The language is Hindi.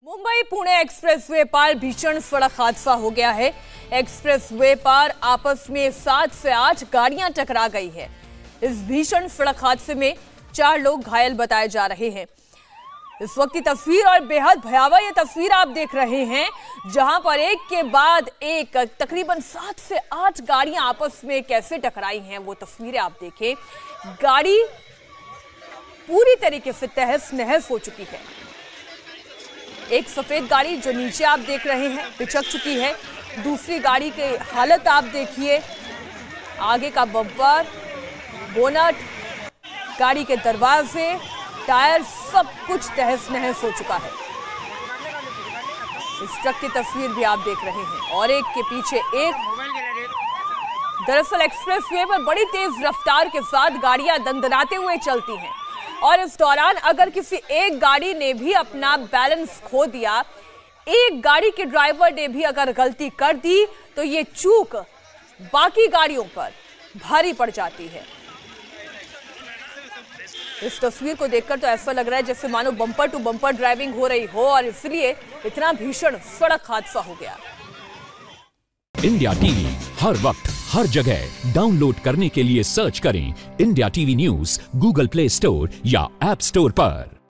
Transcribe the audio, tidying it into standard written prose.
मुंबई पुणे एक्सप्रेसवे पर भीषण सड़क हादसा हो गया है। एक्सप्रेसवे पर आपस में 7 से 8 गाड़ियां टकरा गई है। इस भीषण सड़क हादसे में 4 लोग घायल बताए जा रहे हैं। इस वक्त की तस्वीर और बेहद भयावह ये तस्वीर आप देख रहे हैं, जहां पर एक के बाद एक तकरीबन 7 से 8 गाड़ियां आपस में कैसे टकराई हैं, वो तस्वीरें आप देखें। गाड़ी पूरी तरीके से तहस नहस हो चुकी है। एक सफेद गाड़ी जो नीचे आप देख रहे हैं पिचक चुकी है। दूसरी गाड़ी की हालत आप देखिए, आगे का बम्पर, बोनट, गाड़ी के दरवाजे, टायर, सब कुछ तहस नहस हो चुका है। इस ट्रक की तस्वीर भी आप देख रहे हैं और एक के पीछे एक। दरअसल एक्सप्रेसवे पर बड़ी तेज रफ्तार के साथ गाड़ियां दंदनाते हुए चलती हैं और इस दौरान अगर किसी एक गाड़ी ने भी अपना बैलेंस खो दिया, एक गाड़ी के ड्राइवर ने भी अगर गलती कर दी, तो ये चूक बाकी गाड़ियों पर भारी पड़ जाती है। इस तस्वीर को देखकर तो ऐसा लग रहा है जैसे मानो बम्पर टू बम्पर ड्राइविंग हो रही हो और इसलिए इतना भीषण सड़क हादसा हो गया। इंडिया टीवी हर वक्त हर जगह डाउनलोड करने के लिए सर्च करें India TV news Google Play Store या ऐप स्टोर पर।